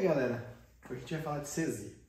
aí, galera, hoje a gente vai falar de CZ.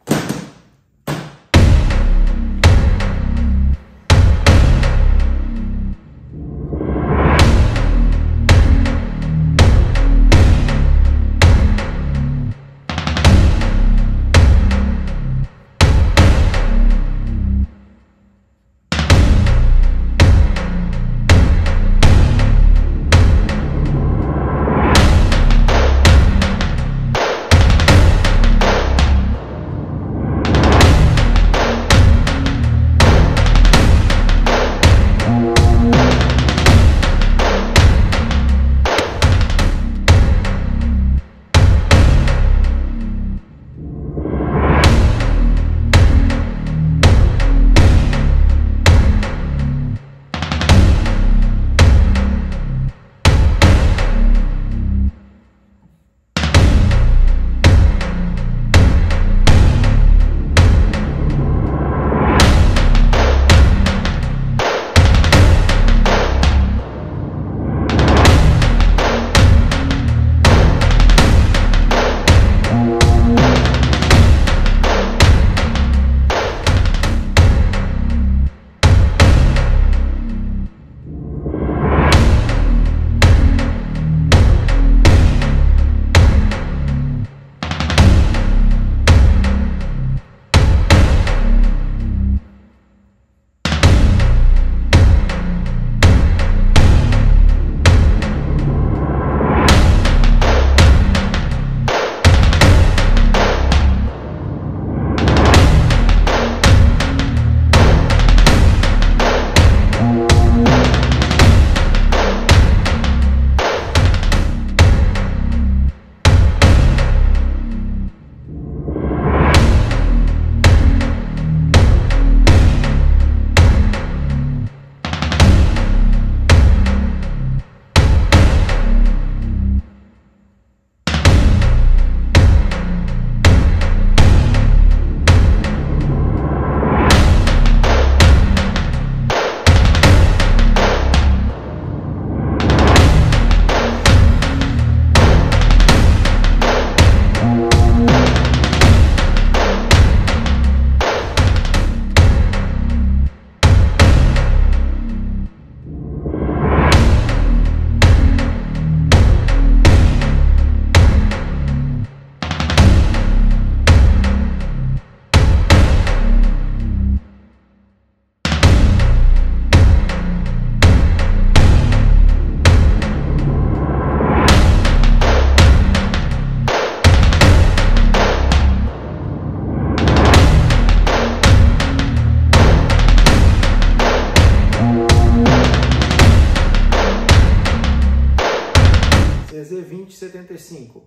CZ2075.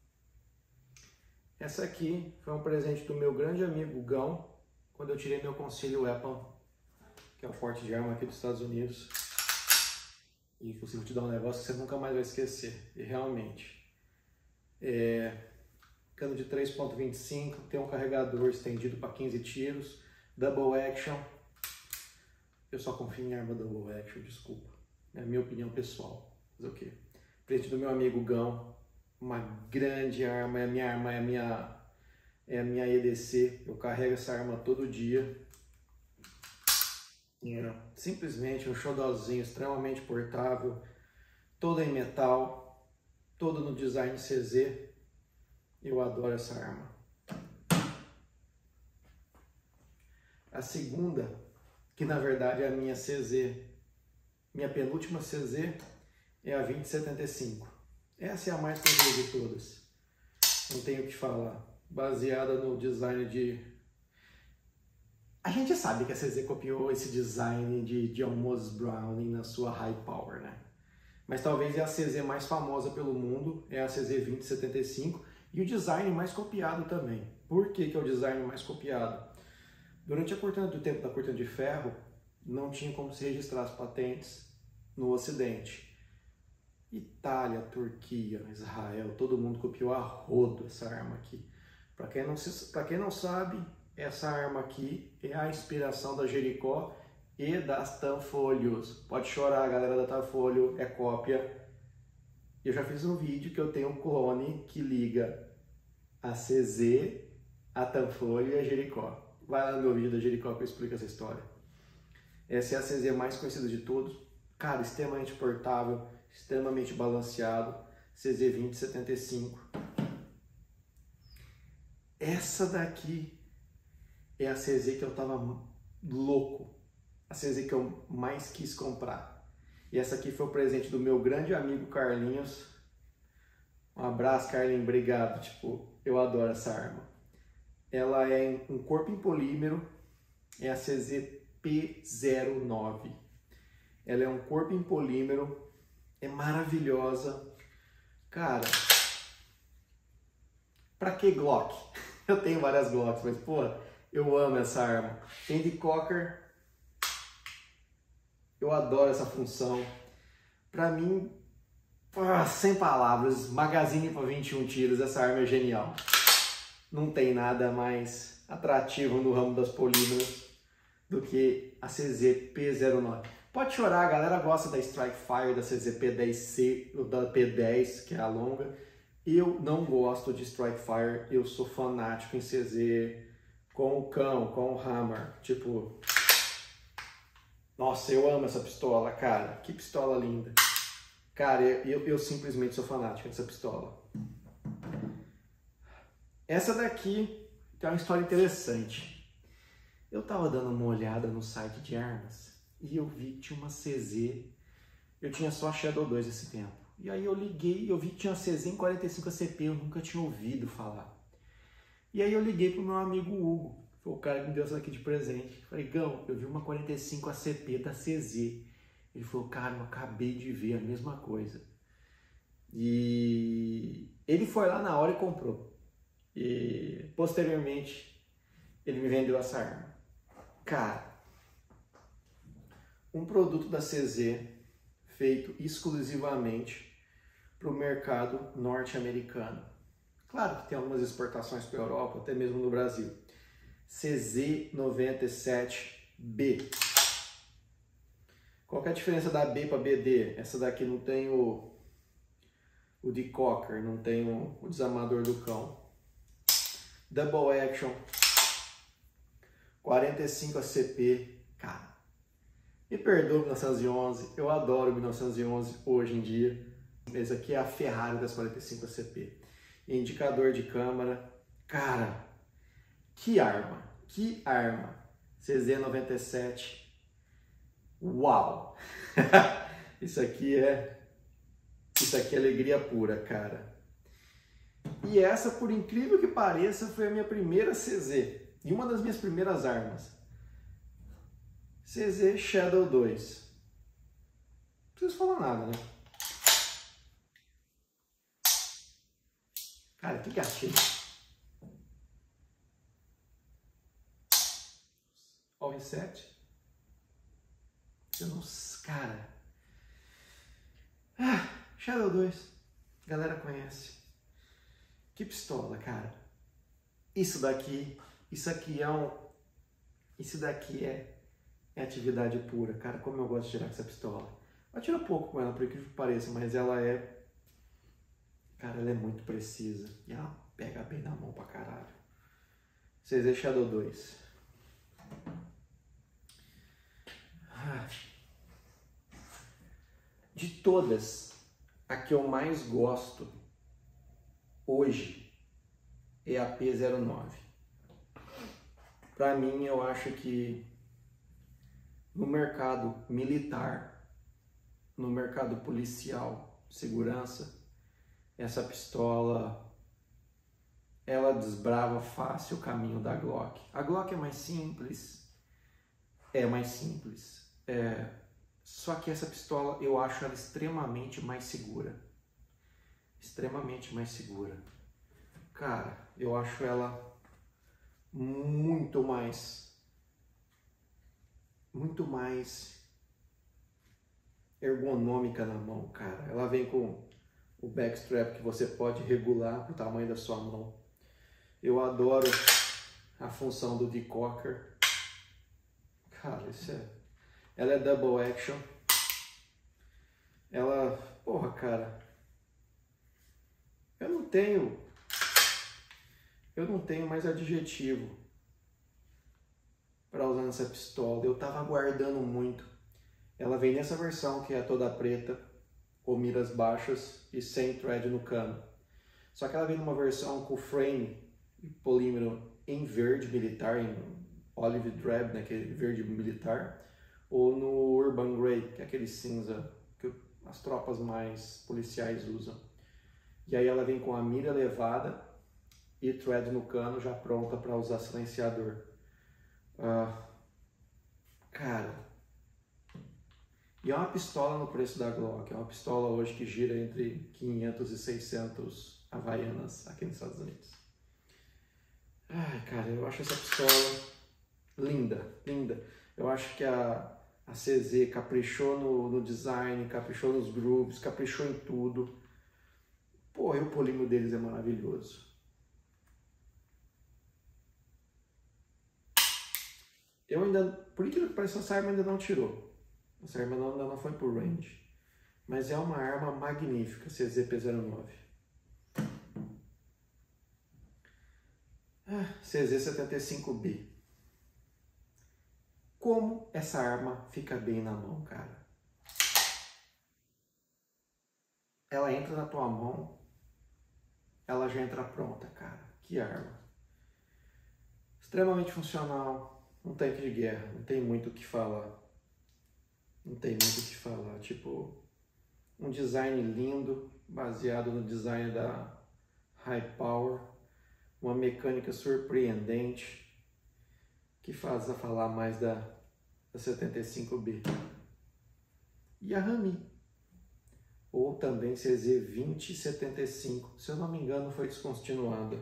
Essa aqui foi um presente do meu grande amigo Gão, quando eu tirei meu Concealed Weapon, que é o porte de arma aqui dos Estados Unidos. E consigo te dar um negócio que você nunca mais vai esquecer. E realmente, cano de 3.25, tem um carregador estendido para 15 tiros, double action. Eu só confio em arma double action, desculpa. É a minha opinião pessoal. Mas o quê? Presente do meu amigo Gão, uma grande arma, é a minha EDC. Eu carrego essa arma todo dia. Simplesmente um xodózinho extremamente portável, toda em metal, toda no design CZ. Eu adoro essa arma. A segunda, que na verdade é a minha CZ, minha penúltima CZ, é a 2075. Essa é a mais conhecida de todas. Não tenho o que falar. Baseada no design de... A gente sabe que a CZ copiou esse design de John Moses Browning na sua High Power, né? Mas talvez é a CZ mais famosa pelo mundo, é a CZ 2075, e o design mais copiado também. Por que que é o design mais copiado? Durante a cortina do tempo da cortina de ferro, não tinha como se registrar as patentes no Ocidente. Itália, Turquia, Israel, todo mundo copiou a rodo essa arma aqui. Para quem não sabe, essa arma aqui é a inspiração da Jericó e das Tanfolhos. Pode chorar, galera da Tanfolho, é cópia. Eu já fiz um vídeo que eu tenho um clone que liga a CZ, a Tanfoglio e a Jericó. Vai lá no meu vídeo da Jericó que eu explico essa história. Essa é a CZ mais conhecida de todos. Cara, extremamente portável, extremamente balanceado. CZ 2075. Essa daqui é a CZ que eu tava louco. A CZ que eu mais quis comprar. E essa aqui foi o presente do meu grande amigo Carlinhos. Um abraço, Carlinhos, obrigado. Tipo, eu adoro essa arma. Ela é um corpo em polímero, é a CZ P09. Ela é um corpo em polímero, é maravilhosa. Cara, pra que Glock? Eu tenho várias Glocks, mas pô, eu amo essa arma. Andy Cocker, eu adoro essa função. Pra mim, sem palavras, magazine para 21 tiros, essa arma é genial. Não tem nada mais atrativo no ramo das polímeras do que a CZ P09. Pode chorar, a galera gosta da Strike Fire, da CZ P10C, ou da P10, que é a longa. Eu não gosto de Strike Fire, eu sou fanático em CZ com o cão, com o Hammer. Tipo, nossa, eu amo essa pistola, cara. Que pistola linda. Cara, eu simplesmente sou fanático dessa pistola. Essa daqui tem uma história interessante. Eu tava dando uma olhada no site de armas e eu vi que tinha uma CZ. Eu tinha só a Shadow 2 esse tempo. E aí eu liguei e eu vi que tinha uma CZ em 45 ACP, eu nunca tinha ouvido falar. E aí eu liguei pro meu amigo Hugo, foi o cara que me deu essa aqui de presente. Falei, Gão, eu vi uma 45 ACP da CZ. Ele falou, cara, eu acabei de ver a mesma coisa. E ele foi lá na hora e comprou. E posteriormente ele me vendeu essa arma. Cara, um produto da CZ feito exclusivamente para o mercado norte-americano. Claro que tem algumas exportações para a Europa, até mesmo no Brasil. CZ97B. Qual que é a diferença da B para BD? Essa daqui não tem o de Cocker, não tem o desamador do cão. Double Action, 45 ACP, cara, me perdoa 1911, eu adoro 1911 hoje em dia. Esse aqui é a Ferrari das 45 ACP. Indicador de câmera, cara, que arma, que arma. CZ97, uau! Isso aqui é alegria pura, cara. E essa, por incrível que pareça, foi a minha primeira CZ e uma das minhas primeiras armas. CZ Shadow 2. Não preciso falar nada, né? Cara, que gatilho. Ó o reset. Eu não... Cara. Shadow 2. Galera conhece. Que pistola, cara. Isso daqui é atividade pura, cara. Como eu gosto de tirar com essa pistola. Eu tiro pouco com ela, por incrível que pareça, mas ela é... Cara, ela é muito precisa. E ela pega bem na mão pra caralho. CZ Shadow 2. De todas, a que eu mais gosto hoje é a P09. Para mim, eu acho que no mercado militar, no mercado policial, segurança, essa pistola, ela desbrava fácil o caminho da Glock. A Glock é mais simples, só que essa pistola eu acho ela extremamente mais segura. Extremamente mais segura. Cara, eu acho ela muito mais ergonômica na mão, cara. Ela vem com o backstrap que você pode regular o tamanho da sua mão. Eu adoro a função do decocker. Cara, ela é double action. Ela, porra, cara, eu não tenho Eu não tenho mais adjetivo para usar nessa pistola. Eu tava aguardando muito. Ela vem nessa versão que é toda preta, ou miras baixas e sem thread no cano. Só que ela vem numa versão com frame e polímero em verde militar, em olive drab, né, aquele verde militar, ou no urban gray, que é aquele cinza que as tropas mais policiais usam. E aí ela vem com a mira elevada e thread no cano já pronta para usar silenciador. Cara, e é uma pistola no preço da Glock, é uma pistola hoje que gira entre 500 e 600 havaianas aqui nos Estados Unidos. Ai, cara, eu acho essa pistola linda, linda. Eu acho que a CZ caprichou no design, caprichou nos grooves, caprichou em tudo. Pô, e o polímero deles é maravilhoso. Eu ainda, por incrível que pareça, essa arma ainda não tirou. Essa arma ainda não foi pro range. Mas é uma arma magnífica, CZ-P09. CZ-75B. Como essa arma fica bem na mão, cara. Ela entra na tua mão, ela já entra pronta, cara. Que arma. Extremamente funcional, um tanque de guerra, não tem muito o que falar. Não tem muito o que falar. Tipo, um design lindo, baseado no design da High Power. Uma mecânica surpreendente, que faz a falar mais da 75B. E a Rami, ou também CZ-2075, se eu não me engano foi descontinuada.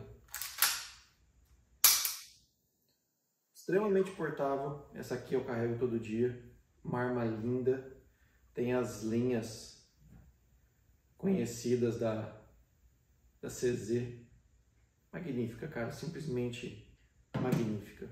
Extremamente portável, essa aqui eu carrego todo dia, uma arma linda, tem as linhas conhecidas da CZ, magnífica, cara, simplesmente magnífica.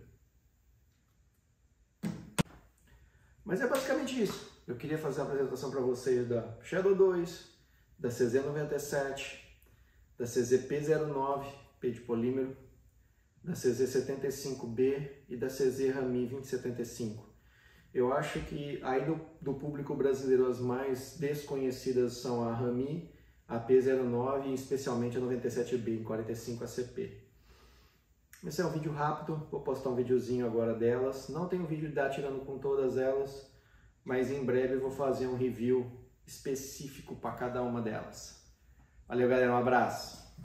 Mas é basicamente isso. Eu queria fazer a apresentação para vocês da Shadow 2, da CZ-97, da CZ-P09, P de polímero, da CZ-75B e da CZ-Rami 2075. Eu acho que aí do público brasileiro as mais desconhecidas são a Rami, a P09 e especialmente a 97B em 45 ACP. Esse é um vídeo rápido, vou postar um videozinho agora delas. Não tenho vídeo de atirando com todas elas, mas em breve eu vou fazer um review específico para cada uma delas. Valeu, galera, um abraço!